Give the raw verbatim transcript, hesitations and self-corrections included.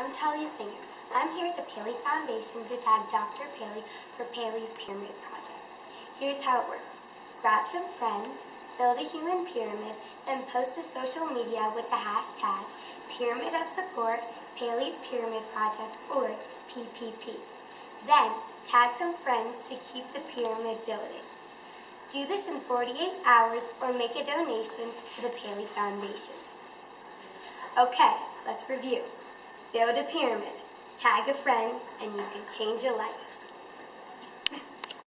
I'm Talia Singer. I'm here at the Paley Foundation to tag Doctor Paley for Paley's Pyramid Project. Here's how it works. Grab some friends, build a human pyramid, then post to social media with the hashtag Pyramid of Support, Paley's Pyramid Project, or P P P. Then, tag some friends to keep the pyramid building. Do this in forty-eight hours or make a donation to the Paley Foundation. Okay, let's review. Build a pyramid, tag a friend, and you can change a life.